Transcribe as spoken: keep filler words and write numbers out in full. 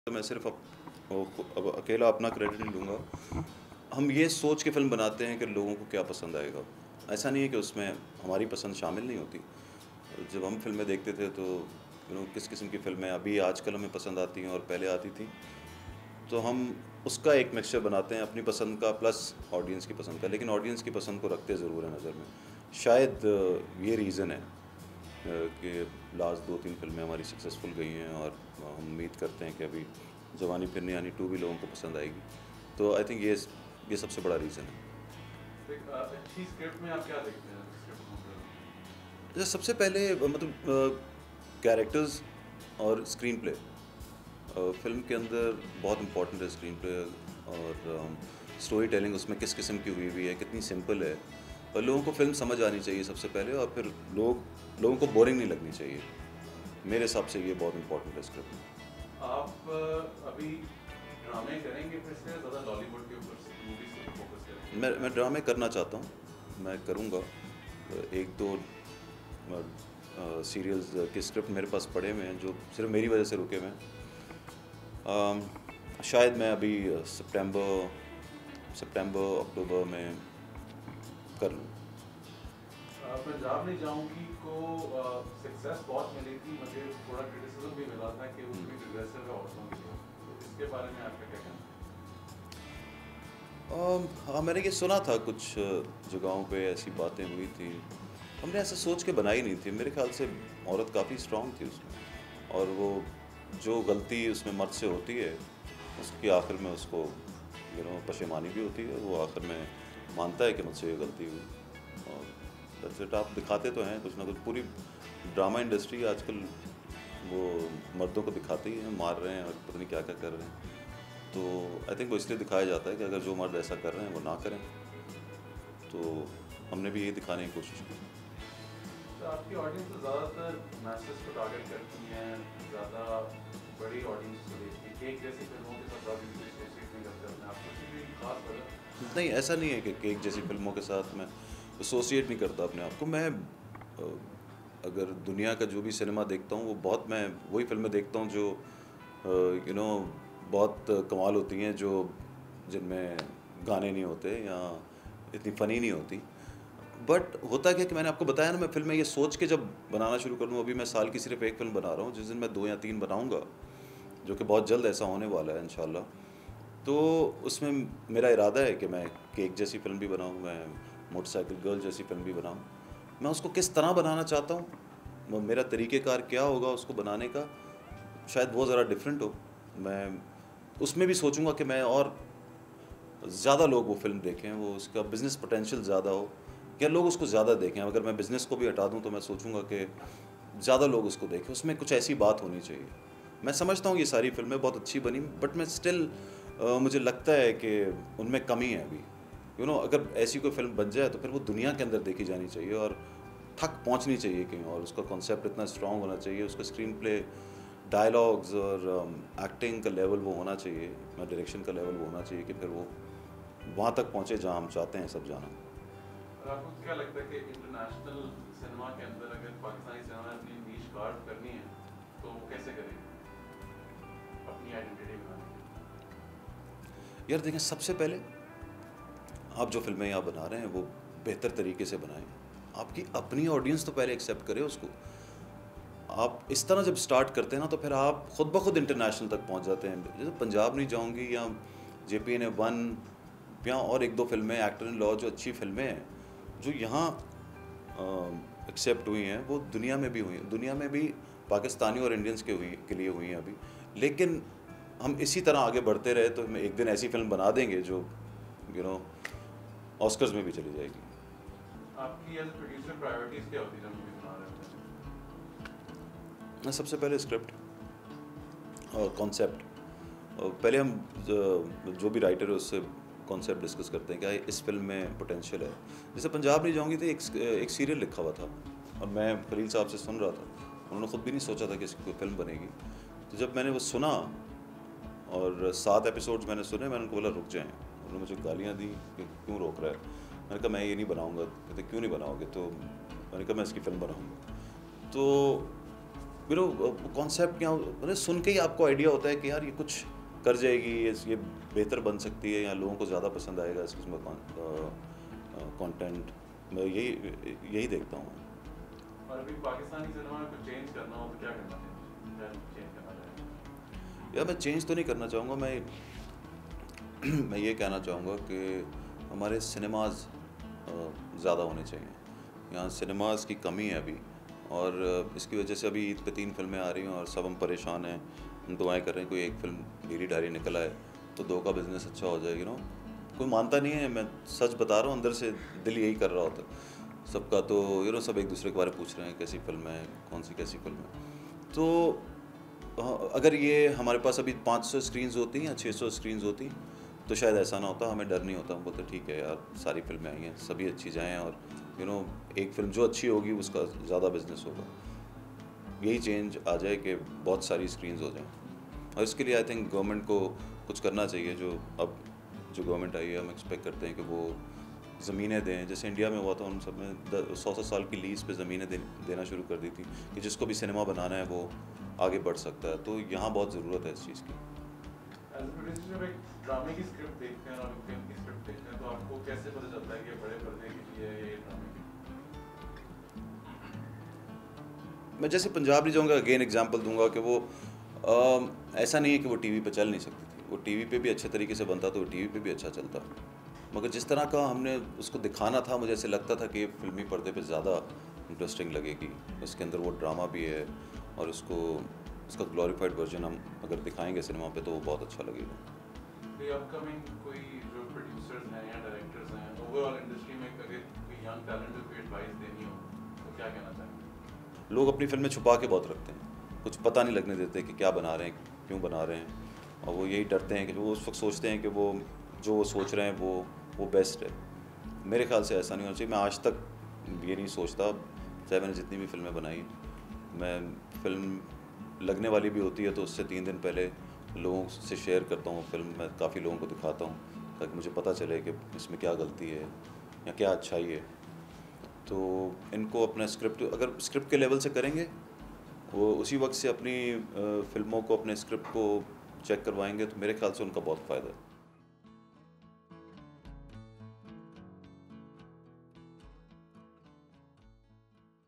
तो मैं सिर्फ अब अब अकेला अपना क्रेडिट नहीं लूँगा। हम ये सोच के फ़िल्म बनाते हैं कि लोगों को क्या पसंद आएगा। ऐसा नहीं है कि उसमें हमारी पसंद शामिल नहीं होती। जब हम फ़िल्में देखते थे तो यू नो किस किस्म की फ़िल्में अभी आजकल हमें पसंद आती हैं और पहले आती थी, तो हम उसका एक मिक्सचर बनाते हैं अपनी पसंद का प्लस ऑडियंस की पसंद का, लेकिन ऑडियंस की पसंद को रखते ज़रूर हैं नज़र में। शायद ये रीज़न है कि लास्ट दो तीन फ़िल्में हमारी सक्सेसफुल गई हैं और हम उम्मीद करते हैं कि अभी जवानी फिरनी यानी टू भी लोगों को पसंद आएगी। तो आई थिंक ये ये सबसे बड़ा रीज़न है। अच्छी स्क्रिप्ट में आप क्या देखते हैं? जैसे सबसे पहले मतलब कैरेक्टर्स और स्क्रीन प्ले। फ़िल्म के अंदर बहुत इम्पोर्टेंट है स्क्रीन प्ले और स्टोरी टेलिंग उसमें किस किस्म की हुई हुई है, कितनी सिंपल है, और लोगों को फ़िल्म समझ आनी चाहिए सबसे पहले, और फिर लोग लोगों को बोरिंग नहीं लगनी चाहिए। मेरे हिसाब से ये बहुत इम्पोर्टेंट है स्क्रिप्ट में। आप अभी ड्रामे करेंगे फिर से ज़्यादा लॉलीवुड के ऊपर मूवीज़ पे फोकस करेंगे? मैं मैं ड्रामे करना चाहता हूँ, मैं करूँगा। एक दो सीरियल्स के स्क्रिप्ट मेरे पास पड़े हुए हैं जो सिर्फ मेरी वजह से रुके हुए हैं। शायद मैं अभी सितंबर सितंबर अक्टूबर में कर लूँ। पंजाब नहीं जाऊंगी को सक्सेस बहुत मिली थी, मुझे थोड़ा क्रिटिसिज्म भी मिला था कि उसमें रिग्रेसिव है औरतों के लिए, तो इसके बारे में आपका क्या कहना है? हाँ, मैंने ये सुना था, कुछ जगहों पे ऐसी बातें हुई थी। हमने ऐसा सोच के बनाई नहीं थी। मेरे ख्याल से औरत काफ़ी स्ट्रांग थी उसमें, और वो जो गलती उसमें मर्द से होती है उसकी आखिर में उसको यू नो पशेमानी भी होती है, वो आखिर में मानता है कि मुझसे ये गलती हुई। और दैट्स आप दिखाते तो हैं कुछ ना कुछ। पूरी ड्रामा इंडस्ट्री आजकल वो मर्दों को दिखाते ही हैं, मार रहे हैं और पता नहीं क्या क्या कर रहे हैं। तो आई थिंक वो इसलिए दिखाया जाता है कि अगर जो मर्द ऐसा कर रहे हैं वो ना करें। तो हमने भी यही दिखाने की कोशिश की। तो आपकी ऑडियंस तो ज़्यादातर मैसेज को टारगेट करती हैं, ज़्यादा बड़ी ऑडियंस को देखती है, केक जैसी फिल्मों के साथ ज़्यादा एसोसिएट नहीं करते अपने आप को, किसी भी खास वजह? नहीं, ऐसा नहीं है कि केक जैसी फिल्मों के साथ मैं एसोसिएट नहीं करता अपने आप को। मैं अगर दुनिया का जो भी सिनेमा देखता हूँ वो बहुत, मैं वही फिल्में देखता हूँ जो यू नो बहुत कमाल होती हैं, जो जिनमें गाने नहीं होते या इतनी फ़नी नहीं होती। बट होता क्या कि मैंने आपको बताया ना, मैं फिल्में ये सोच के जब बनाना शुरू कर दूँ, अभी मैं साल की सिर्फ एक फ़िल्म बना रहा हूँ, जिस दिन मैं दो या तीन बनाऊँगा, जो कि बहुत जल्द ऐसा होने वाला है इंशाल्लाह। तो उसमें मेरा इरादा है कि मैं केक जैसी फ़िल्म भी बनाऊँ, मैं मोटरसाइकिल गर्ल जैसी फ़िल्म भी बनाऊँ। मैं उसको किस तरह बनाना चाहता हूँ, मेरा तरीक़ेकार क्या होगा उसको बनाने का, शायद वो ज़रा डिफरेंट हो। मैं उसमें भी सोचूंगा कि मैं और ज़्यादा लोग वो फिल्म देखें, वो उसका बिज़नेस पोटेंशियल ज़्यादा हो, क्या लोग उसको ज़्यादा देखें। अगर मैं बिज़नेस को भी हटा दूं तो मैं सोचूंगा कि ज़्यादा लोग उसको देखें, उसमें कुछ ऐसी बात होनी चाहिए। मैं समझता हूँ ये सारी फिल्में बहुत अच्छी बनी, बट मैं स्टिल मुझे लगता है कि उनमें कमी है अभी। यू नो अगर ऐसी कोई फिल्म बन जाए तो फिर वो दुनिया के अंदर देखी जानी चाहिए और थक पहुँचनी चाहिए कहीं, और उसका कॉन्सेप्ट इतना स्ट्रॉन्ग होना चाहिए, उसका स्क्रीन प्ले, डायलॉग्स और एक्टिंग um, का लेवल वो होना चाहिए, डायरेक्शन का लेवल वो होना चाहिए कि फिर वो वहाँ तक पहुँचे जहाँ हम चाहते हैं सब जाना। और आपको क्या लगता है कि इंटरनेशनल सिनेमा के अंदर अगर पाकिस्तानी सिनेमा में अपनी नीश कार्व करनी है तो वो कैसे करेंगे अपनी आइडेंटिटी बनाने के? यार देखें, सबसे पहले आप जो फिल्में यहाँ बना रहे हैं वो बेहतर तरीके से बनाएं। आपकी अपनी ऑडियंस तो पहले एक्सेप्ट करे उसको। आप इस तरह जब स्टार्ट करते हैं ना तो फिर आप खुद ब खुद इंटरनेशनल तक पहुंच जाते हैं। जैसे पंजाब नहीं जाऊंगी या J P N A one या और एक दो फिल्में, एक्टर इन लॉ, जो अच्छी फिल्में हैं जो यहाँ एक्सेप्ट हुई हैं, वो दुनिया में भी हुई हैं। दुनिया में भी पाकिस्तानी और इंडियंस के हुई के लिए हुई हैं अभी। लेकिन हम इसी तरह आगे बढ़ते रहे तो हम एक दिन ऐसी फिल्म बना देंगे जो यू नो ऑस्कर्स में भी चली जाएगी। आपकी एज प्रोड्यूसर प्रायोरिटीज क्या होती है जब मूवी बना रहे हैं? सबसे पहले स्क्रिप्ट और कॉन्सेप्ट। पहले हम जो भी राइटर है उससे कॉन्सेप्ट डिस्कस करते हैं, क्या इस फिल्म में पोटेंशियल है। जैसे पंजाब नहीं जाऊंगी तो एक एक सीरियल लिखा हुआ था और मैं खलील साहब से सुन रहा था, उन्होंने खुद भी नहीं सोचा था कि इसकी कोई फिल्म बनेगी। तो जब मैंने वो सुना और सात एपिसोड्स मैंने सुने, मैंने उनको बोला रुक जाएँ। उन्होंने मुझे गालियाँ दी कि क्यों रोक रहा है। मैंने कहा मैं ये नहीं बनाऊँगा। कहते क्यों नहीं बनाओगे? तो मैंने कहा मैं इसकी फ़िल्म बनाऊँगा। तो यू नो कॉन्सेप्ट क्या मतलब सुन के ही आपको आइडिया होता है कि यार ये कुछ कर जाएगी, ये ये बेहतर बन सकती है या लोगों को ज़्यादा पसंद आएगा इस किस्म का कंटेंट। मैं यही यही देखता हूँ। और अभी पाकिस्तानी सिनेमा में कुछ चेंज करना हो तो क्या करना चाहिए, क्या चेंज करना चाहिए? यार मैं चेंज तो नहीं करना चाहूँगा, मैं मैं ये कहना चाहूँगा कि हमारे सिनेमाज ज़्यादा होने चाहिए। यहाँ सिनेमाज की कमी है अभी, और इसकी वजह से अभी ईद पे तीन फिल्में आ रही हैं और सब हम परेशान हैं, हम दुआएं कर रहे हैं कोई एक फिल्म ढीली ढाली निकल आए तो दो का बिज़नेस अच्छा हो जाए। यू नो कोई मानता नहीं है, मैं सच बता रहा हूँ, अंदर से दिल यही कर रहा होता है सबका। तो यू नो सब एक दूसरे के बारे में पूछ रहे हैं कैसी फिल्म है, कौन सी कैसी फिल्म है। तो हाँ, अगर ये हमारे पास अभी पाँच सौ स्क्रीन्स होती या छः सौ स्क्रीन्स होती तो शायद ऐसा ना होता, हमें डर नहीं होता। हम बोलते ठीक है यार, सारी फिल्में आई हैं, सभी अच्छी जाएं और यू नो एक फिल्म जो अच्छी होगी उसका ज़्यादा बिजनेस होगा। यही चेंज आ जाए कि बहुत सारी स्क्रीन्स हो जाएं, और इसके लिए आई थिंक गवर्नमेंट को कुछ करना चाहिए। जो अब जो गवर्नमेंट आई है, हम एक्सपेक्ट करते हैं कि वो ज़मीनें दें, जैसे इंडिया में हुआ था, उन सब में सौ सौ साल की लीज़ पे ज़मीनें दे, देना शुरू कर दी थी कि जिसको भी सिनेमा बनाना है वो आगे बढ़ सकता है। तो यहाँ बहुत ज़रूरत है इस चीज़ की। एज अ प्रोड्यूसर जब एक ड्रामे की स्क्रिप्ट देखते हैं और एक फिल्म की स्क्रिप्ट देखते हैं तो आपको कैसे पता चलता है कि बड़े पर्दे के लिए है ये ड्रामे की? मैं जैसे पंजाब नहीं जाऊँगा, अगेन एग्जांपल दूंगा कि वो आ, ऐसा नहीं है कि वो टीवी पे चल नहीं सकती थी, वो टीवी पे भी अच्छे तरीके से बनता तो वो टीवी पे भी अच्छा चलता। मगर जिस तरह का हमने उसको दिखाना था, मुझे ऐसे लगता था कि फिल्मी पर्दे पे ज़्यादा इंटरेस्टिंग लगेगी, उसके अंदर वो ड्रामा भी है और उसको उसका ग्लोरीफाइड वर्जन हम अगर दिखाएंगे सिनेमा पे तो वो बहुत अच्छा लगेगा। कोई अपकमिंग कोई जो प्रोड्यूसर्स हैं या डायरेक्टर्स हैं ओवरऑल इंडस्ट्री में, अगर कोई यंग टैलेंट को एडवाइस देनी हो तो क्या कहना चाहेंगे? लोग अपनी फिल्में छुपा के बहुत रखते हैं, कुछ पता नहीं लगने देते कि क्या बना रहे हैं, क्यों बना रहे हैं, और वो यही डरते हैं कि वो उस वक्त सोचते हैं कि वो जो वो सोच रहे हैं वो वो बेस्ट है। मेरे ख्याल से ऐसा नहीं होना चाहिए। मैं आज तक ये नहीं सोचता, चाहे मैंने जितनी भी फिल्में बनाई, मैं फिल्म लगने वाली भी होती है तो उससे तीन दिन पहले लोगों से शेयर करता हूँ फिल्म, मैं काफ़ी लोगों को दिखाता हूँ ताकि मुझे पता चले कि इसमें क्या गलती है या क्या अच्छाई है। तो इनको अपना स्क्रिप्ट अगर स्क्रिप्ट के लेवल से करेंगे, वो उसी वक्त से अपनी फिल्मों को, अपने स्क्रिप्ट को चेक करवाएंगे तो मेरे ख्याल से उनका बहुत फ़ायदा है।